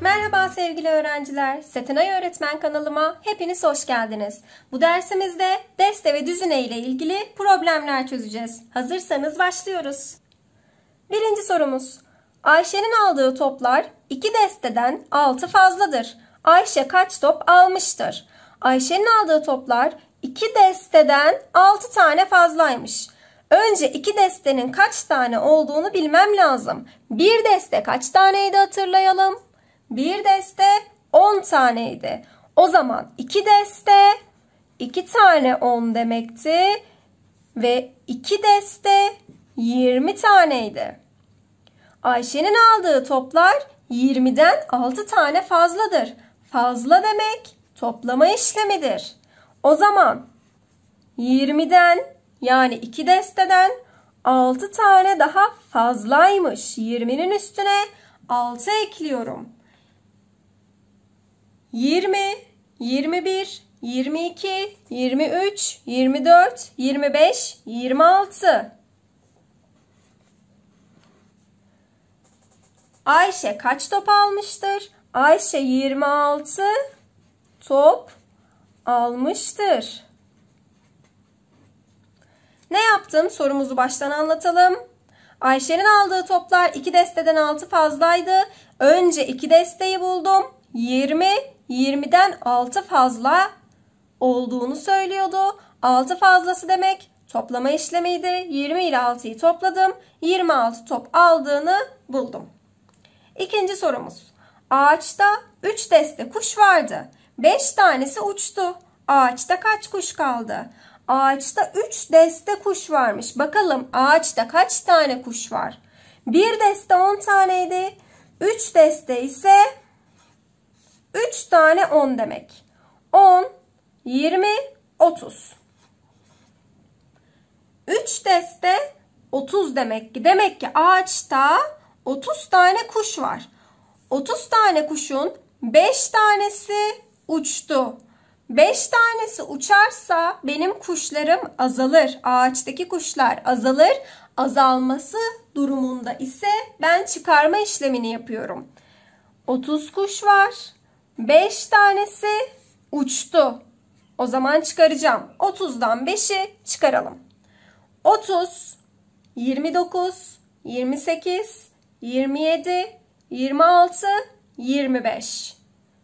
Merhaba sevgili öğrenciler, Setenay Öğretmen kanalıma hepiniz hoş geldiniz. Bu dersimizde deste ve düzine ile ilgili problemler çözeceğiz. Hazırsanız başlıyoruz. Birinci sorumuz. Ayşe'nin aldığı toplar 2 desteden 6 fazladır. Ayşe kaç top almıştır? Ayşe'nin aldığı toplar 2 desteden 6 tane fazlaymış. Önce 2 destenin kaç tane olduğunu bilmem lazım. Bir deste kaç taneydi hatırlayalım. Bir deste 10 taneydi. O zaman 2 deste 2 tane 10 demekti. Ve 2 deste 20 taneydi. Ayşe'nin aldığı toplar 20'den 6 tane fazladır. Fazla demek toplama işlemidir. O zaman 20'den yani 2 desteden 6 tane daha fazlaymış. 20'nin üstüne 6 ekliyorum. 20, 21, 22, 23, 24, 25, 26. Ayşe kaç top almıştır? Ayşe 26 top almıştır. Ne yaptım? Sorumuzu baştan anlatalım. Ayşe'nin aldığı toplar 2 desteden 6 fazlaydı. Önce 2 desteyi buldum. 20, 20'den 6 fazla olduğunu söylüyordu. 6 fazlası demek toplama işlemiydi. 20 ile 6'yı topladım. 26 top aldığını buldum. İkinci sorumuz. Ağaçta 3 deste kuş vardı. 5 tanesi uçtu. Ağaçta kaç kuş kaldı? Ağaçta 3 deste kuş varmış. Bakalım ağaçta kaç tane kuş var? Bir deste 10 taneydi. 3 deste ise 3 tane 10 demek. 10, 20, 30. 3 deste 30 demek ki. Demek ki ağaçta 30 tane kuş var. 30 tane kuşun 5 tanesi uçtu. 5 tanesi uçarsa benim kuşlarım azalır. Ağaçtaki kuşlar azalır. Azalması durumunda ise ben çıkarma işlemini yapıyorum. 30 kuş var. 5 tanesi uçtu. O zaman çıkaracağım. 30'dan 5'i çıkaralım. 30, 29, 28, 27, 26, 25.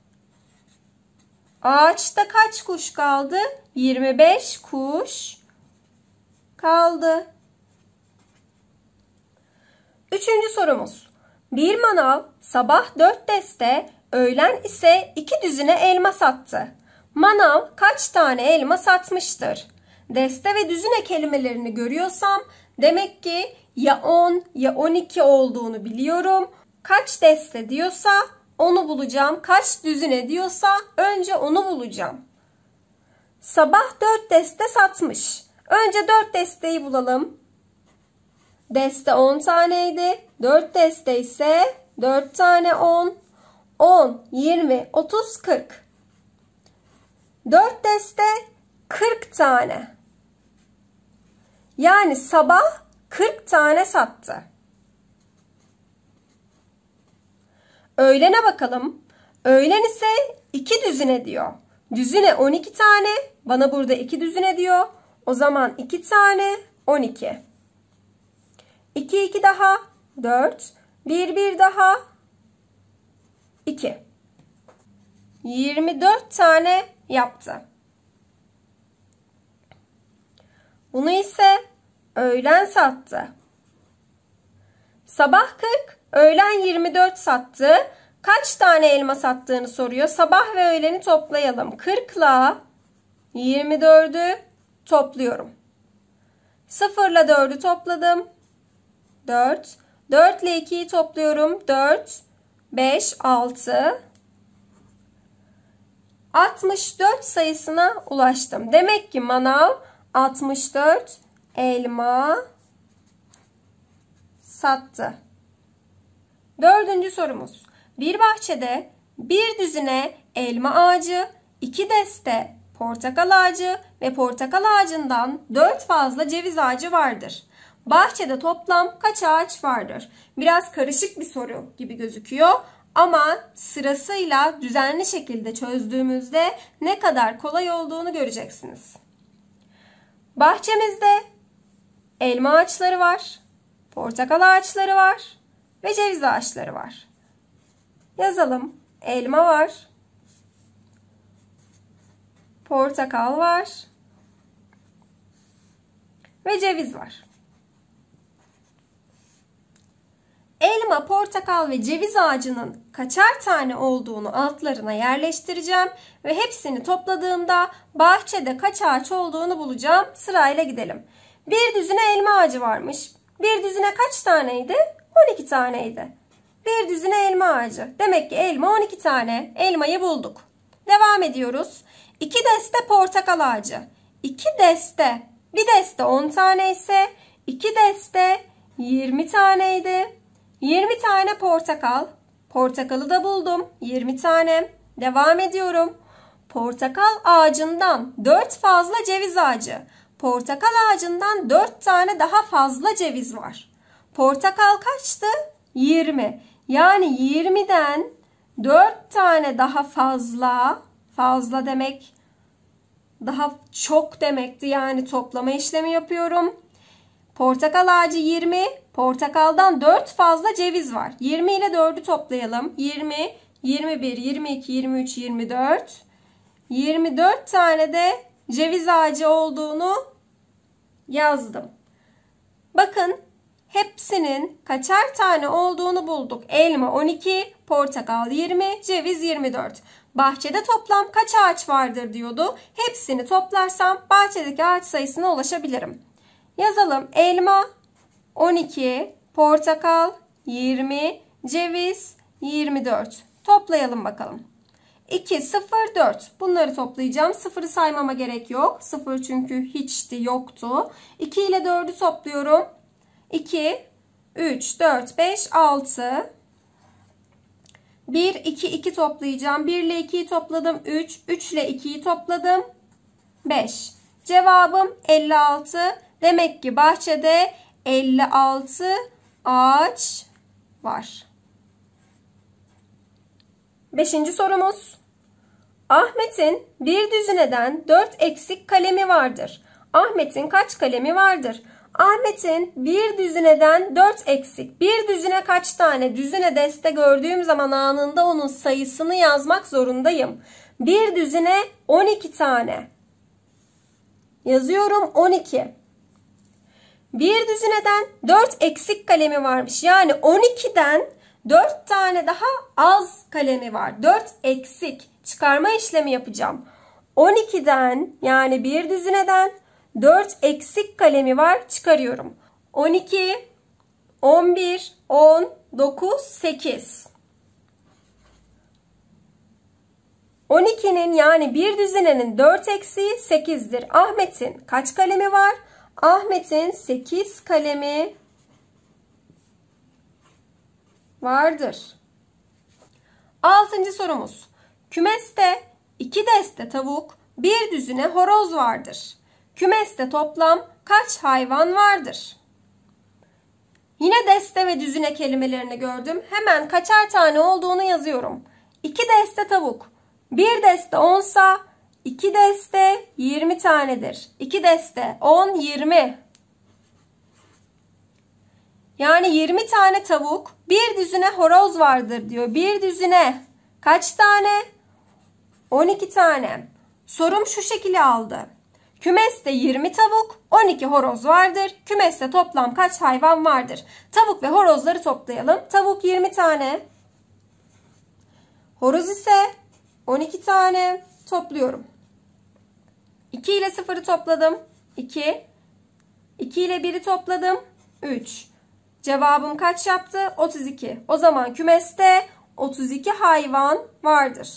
Ağaçta kaç kuş kaldı? 25 kuş kaldı. Üçüncü sorumuz. Bir manav sabah 4 deste, öğlen ise 2 düzine elma sattı. Manav kaç tane elma satmıştır? Deste ve düzine kelimelerini görüyorsam demek ki ya 10 ya 12 olduğunu biliyorum. Kaç deste diyorsa onu bulacağım. Kaç düzine diyorsa önce onu bulacağım. Sabah 4 deste satmış. Önce 4 desteyi bulalım. Deste 10 taneydi. 4 deste ise 4 tane 10. 10, 20, 30, 40. 4 deste 40 tane. Yani sabah 40 tane sattı. Öğlene bakalım. Öğlen ise 2 düzine diyor. Düzine 12 tane. Bana burada 2 düzine diyor. O zaman 2 tane 12. 2 2 daha 4. 1 1 daha 2. 24 tane yaptı. Bunu ise öğlen sattı. Sabah 40, öğlen 24 sattı. Kaç tane elma sattığını soruyor. Sabah ve öğleni toplayalım. 40 ile 24'ü topluyorum. 0 ile 4'ü topladım. 4. 4 ile 2'yi topluyorum. 4, 5, 6. 64 sayısına ulaştım. Demek ki manav 64 elma sattı. Dördüncü sorumuz. Bir bahçede bir düzine elma ağacı, 2 deste portakal ağacı ve portakal ağacından 4 fazla ceviz ağacı vardır. Bahçede toplam kaç ağaç vardır? Biraz karışık bir soru gibi gözüküyor Ama sırasıyla düzenli şekilde çözdüğümüzde ne kadar kolay olduğunu göreceksiniz. Bahçemizde elma ağaçları var, portakal ağaçları var ve ceviz ağaçları var. Yazalım. Elma var, portakal var ve ceviz var. Elma, portakal ve ceviz ağacının kaçar tane olduğunu altlarına yerleştireceğim ve hepsini topladığımda bahçede kaç ağaç olduğunu bulacağım. Sırayla gidelim. Bir düzine elma ağacı varmış. Bir düzine kaç taneydi? 12 taneydi. Bir düzine elma ağacı. Demek ki elma 12 tane. Elmayı bulduk. Devam ediyoruz. 2 deste portakal ağacı. 2 deste. Bir deste 10 tane ise 2 deste 20 taneydi. 20 tane portakal. Portakalı da buldum. 20 tane. Devam ediyorum. Portakal ağacından 4 fazla ceviz ağacı. Portakal ağacından 4 tane daha fazla ceviz var. Portakal kaçtı? 20. Yani 20'den 4 tane daha fazla. Fazla demek daha çok demekti. Yani toplama işlemi yapıyorum. Portakal ağacı 20. Portakaldan 4 fazla ceviz var. 20 ile 4'ü toplayalım. 20, 21, 22, 23, 24. 24 tane de ceviz ağacı olduğunu yazdım. Bakın hepsinin kaçar tane olduğunu bulduk. Elma 12, portakal 20, ceviz 24. Bahçede toplam kaç ağaç vardır diyordu. Hepsini toplarsam bahçedeki ağaç sayısına ulaşabilirim. Yazalım. Elma 12, portakal 20, ceviz 24. Toplayalım bakalım. 2, 0, 4. Bunları toplayacağım. 0'ı saymama gerek yok. 0 çünkü hiçti, yoktu. 2 ile 4'ü topluyorum. 2, 3, 4, 5, 6. 1, 2, 2 toplayacağım. 1 ile 2'yi topladım. 3, 3 ile 2'yi topladım. 5. Cevabım 56. Demek ki bahçede 56 ağaç var. 5. sorumuz. Ahmet'in bir düzineden 4 eksik kalemi vardır. Ahmet'in kaç kalemi vardır? Ahmet'in bir düzineden 4 eksik. Bir düzine kaç tane? Düzine deste gördüğüm zaman anında onun sayısını yazmak zorundayım. Bir düzine 12 tane. Yazıyorum 12. Bir düzineden 4 eksik kalemi varmış. Yani 12'den 4 tane daha az kalemi var. 4 eksik. Çıkarma işlemi yapacağım. 12'den yani bir düzineden 4 eksik kalemi var. Çıkarıyorum. 12, 11, 10, 9, 8. 12'nin yani bir düzinenin 4 eksiği 8'dir. Ahmet'in kaç kalemi var? Ahmet'in 8 kalemi vardır. 6. sorumuz. Kümeste 2 deste tavuk, bir düzine horoz vardır. Kümeste toplam kaç hayvan vardır? Yine deste ve düzine kelimelerini gördüm. Hemen kaçar tane olduğunu yazıyorum. 2 deste tavuk. Bir deste 10'sa 2 deste 20 tanedir. 2 deste 10, 20. Yani 20 tane tavuk, bir düzine horoz vardır diyor. Bir düzine kaç tane? 12 tane. Sorum şu şekilde aldı. Kümeste 20 tavuk, 12 horoz vardır. Kümeste toplam kaç hayvan vardır? Tavuk ve horozları toplayalım. Tavuk 20 tane. Horoz ise 12 tane. Topluyorum. 2 ile 0'ı topladım. 2. 2 ile 1'i topladım. 3. Cevabım kaç yaptı? 32. O zaman kümeste 32 hayvan vardır.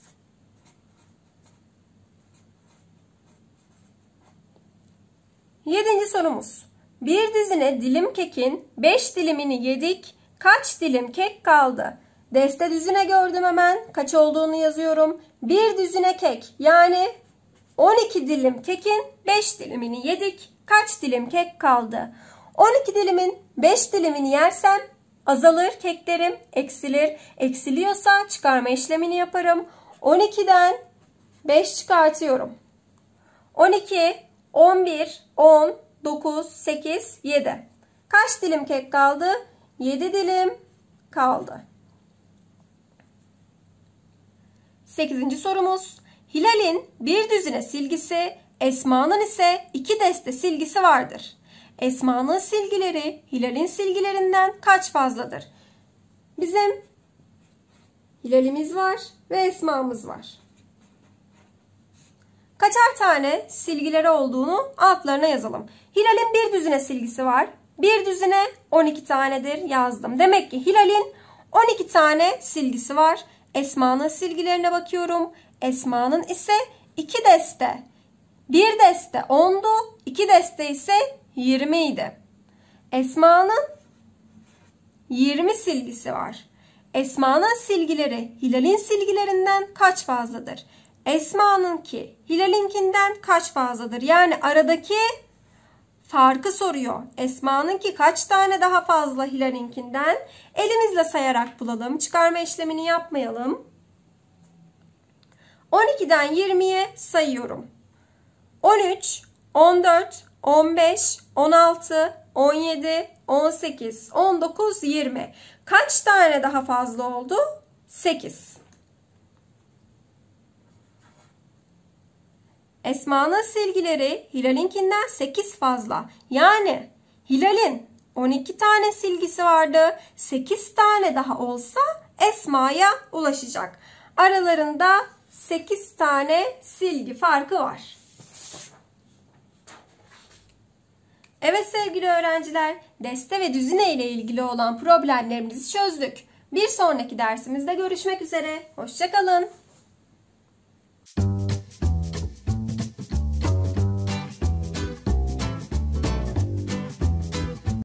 7. sorumuz. Bir dizine dilim kekin 5 dilimini yedik. Kaç dilim kek kaldı? Deste düzine gördüm hemen. Kaç olduğunu yazıyorum. Bir düzine kek yani 12 dilim kekin 5 dilimini yedik. Kaç dilim kek kaldı? 12 dilimin 5 dilimini yersem Azalır keklerim, eksilir. Eksiliyorsa çıkarma işlemini yaparım. 12'den 5 çıkartıyorum. 12, 11, 10, 9, 8, 7. Kaç dilim kek kaldı? 7 dilim kaldı. 8. sorumuz. Hilal'in bir düzine silgisi, Esma'nın ise 2 deste silgisi vardır. Esma'nın silgileri Hilal'in silgilerinden kaç fazladır? Bizim Hilal'imiz var ve Esma'mız var. Kaçar tane silgileri olduğunu altlarına yazalım. Hilal'in bir düzine silgisi var. Bir düzine 12 tanedir yazdım. Demek ki Hilal'in 12 tane silgisi var. Esma'nın silgilerine bakıyorum. Esma'nın ise 2 deste. Bir deste 10'du. 2 deste ise 20 idi. Esma'nın 20 silgisi var. Esma'nın silgileri Hilal'in silgilerinden kaç fazladır? Esma'nınki Hilal'inkinden kaç fazladır? Yani aradaki farkı soruyor. Esma'nınki kaç tane daha fazla Hilal'inkinden? Elimizle sayarak bulalım. Çıkarma işlemini yapmayalım. 12'den 20'ye sayıyorum. 13, 14, 15, 16, 17, 18, 19, 20. Kaç tane daha fazla oldu? 8. Esma'nın silgileri Hilal'inkinden 8 fazla. Yani Hilal'in 12 tane silgisi vardı. 8 tane daha olsa Esma'ya ulaşacak. Aralarında 8 tane silgi farkı var. Evet sevgili öğrenciler, deste ve düzine ile ilgili olan problemlerimizi çözdük. Bir sonraki dersimizde görüşmek üzere. Hoşça kalın.